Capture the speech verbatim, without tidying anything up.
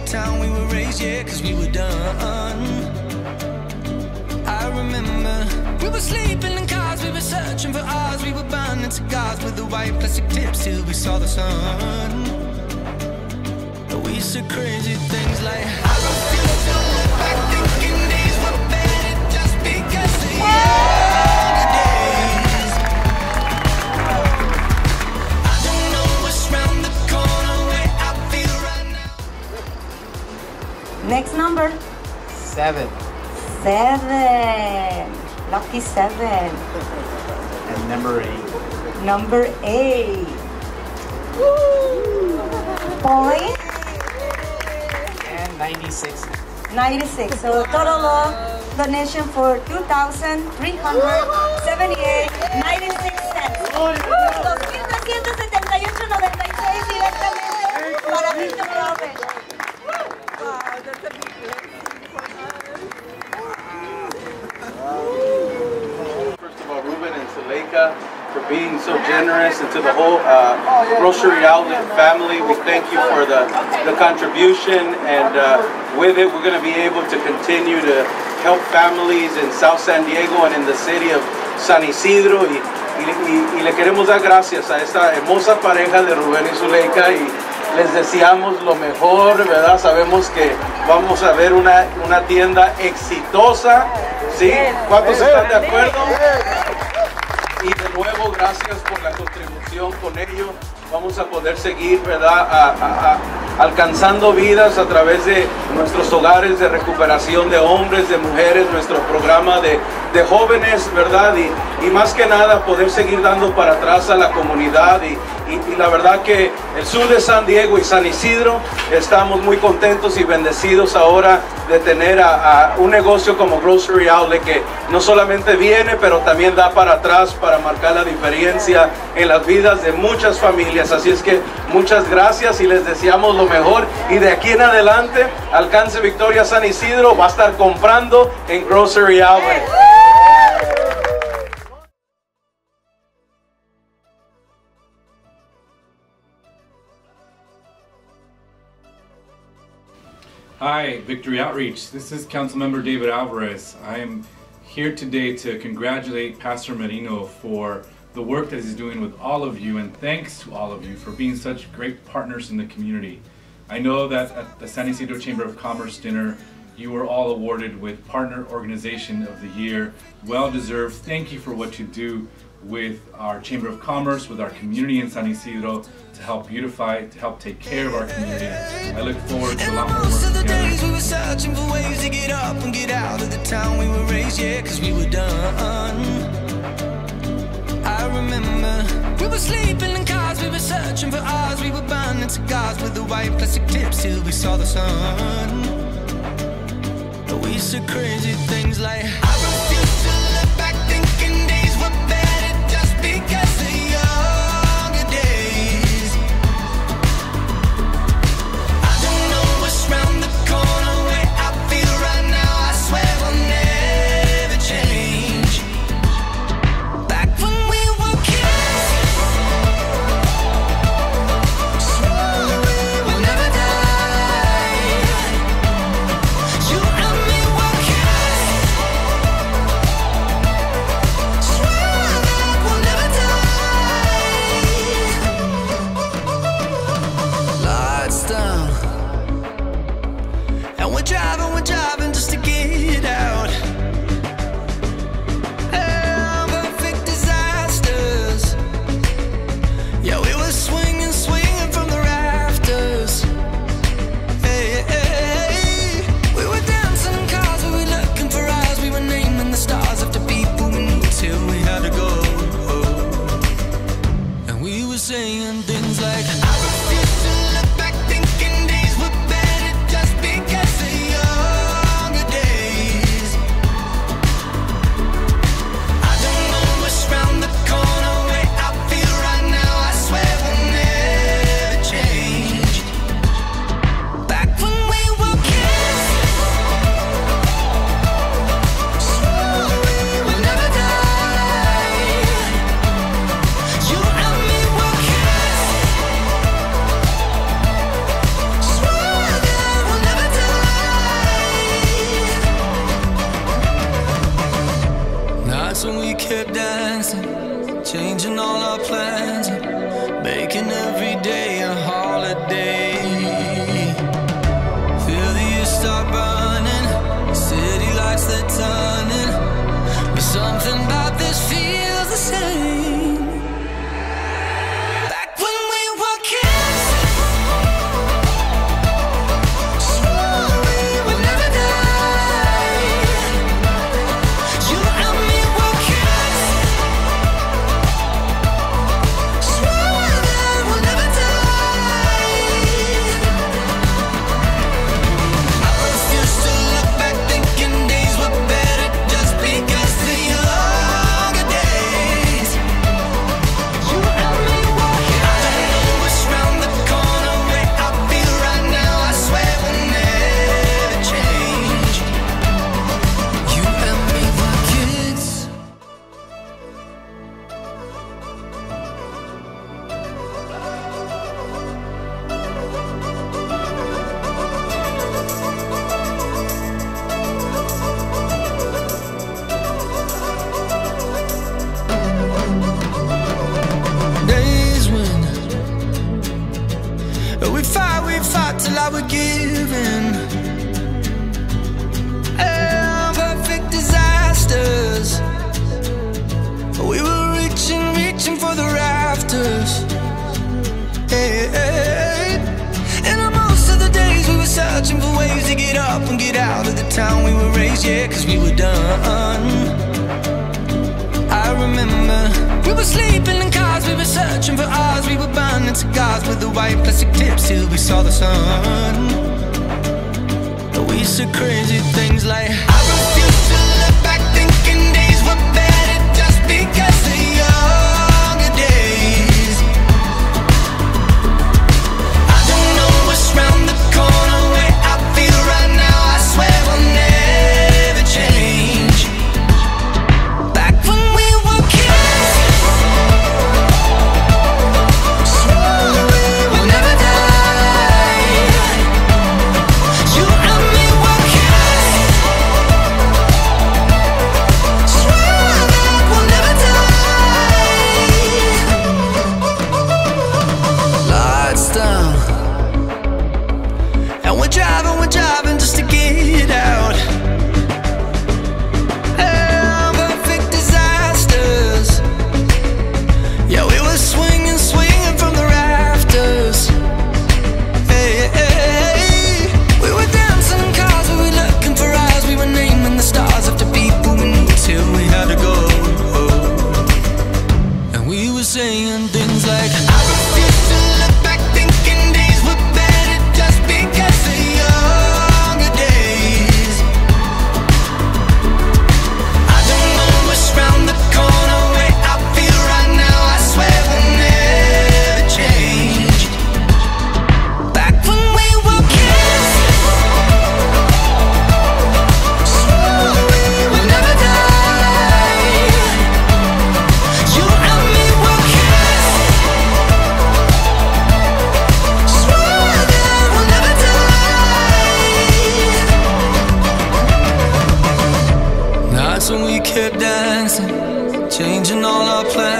town we were raised, yeah, cause we were done. I remember we were sleeping in cars, we were searching for ours, we were burning cigars with the white plastic tips till we saw the sun. We said crazy things like, I refuse to look back, thinking these were better just because of younger days. I don't know what's round the corner where I feel right now. Next number. Seven. Seven. Lucky seven. And number eight. Number eight. Woo! Point. And ninety-six. ninety-six. So total of donation for two thousand three hundred seventy-eight point ninety-six cents. dos mil trescientos setenta y ocho punto noventa y seis directamente para Mister Prophet. Wow, that's a big blessing for us. First of all, Ruben and Zuleika, for being so generous, and to the whole uh, Grocery Outlet family, we thank you for the, the contribution, and uh, with it we're going to be able to continue to help families in South San Diego and in the city of San Isidro, y, y, y le queremos dar gracias a esta hermosa pareja de Rubén y Zuleika, y les deseamos lo mejor, ¿verdad? Sabemos que vamos a ver una, una tienda exitosa, ¿sí? ¿Cuántos están de acuerdo? Y de nuevo, gracias por la contribución con ello. Vamos a poder seguir, ¿verdad? A, a, a, alcanzando vidas a través de nuestros hogares de recuperación de hombres, de mujeres, nuestro programa de, de jóvenes, ¿verdad? Y, y más que nada poder seguir dando para atrás a la comunidad. Y, y, y la verdad que el sur de San Diego y San Isidro estamos muy contentos y bendecidos ahora de tener a, a un negocio como Grocery Outlet, que no solamente viene, pero también da para atrás para marcar la diferencia en las vidas de muchas familias. Así es que muchas gracias y les deseamos lo mejor, y de aquí en adelante Alcance Victoria San Isidro va a estar comprando en Grocery Outlet. Hi, Victory Outreach. This is Councilmember David Alvarez. I am here today to congratulate Pastor Merino for the work that he's doing with all of you, and thanks to all of you for being such great partners in the community. I know that at the San Isidro Chamber of Commerce dinner, you were all awarded with Partner Organization of the Year. Well deserved. Thank you for what you do with our Chamber of Commerce, with our community in San Isidro, to help beautify, to help take care of our community. I look forward to a lot more work Most of the together. days we were searching for ways to get up and get out of the town we were raised, yeah, cause we were done. I remember we were sleeping in cars, we were searching for ours, we were burning cigars with the white plastic tips till we saw the sun. We said crazy things like, I refuse to look back, thinking days were better just because of younger days. I don't know what's round the corner where I feel right now, I swear will never change. Back when we were kids, swore we will never die. You and me were kids. changing all our plans, making every day a holiday. Feel the years start burning, city lights they're turning, but something about this feels the same. Back when we were kids, swore we would never die. You and me were kids, swore that we'll never die. I refuse to look back thinking days were better just because the younger days. You and me were kids. I don't know what's round the corner, where I feel right now, I swear we'll never change. You and me were kids. Days when we fight, we fight till I was giving. Perfect disasters. We were reaching, reaching for the rafters. Hey, hey. And on most of the days we were searching for ways to get up and get out of the town we were raised, yeah, cause we were done. I remember we were sleeping in cars, we were searching for ours, we were burning cigars with the white plastic tips till we saw the sun. We said crazy things like, I refuse to look back thinking days were better just because the younger days. I don't know what's round the corner, where I feel right now, I swear we'll never change. Back when we were kids, swore we would never die. You and me were kids, swore that we'll never die. Lights down, and we're driving, we're driving just to get out. Hey, perfect disasters. Yeah, we were swinging, swinging from the rafters. Hey, hey, hey. We were dancing in cars, we were looking for eyes, we were naming the stars after people we knew till we had to go. And we were saying things like, I refuse to look back thinking days were better just because the younger days. I don't know what's round the corner, where I feel right now, I swear we'll never change. Back when we were kids, swore we would never die. You and me were kids, swore that we'll never die. Nights when we kept dancing, changing all our plans.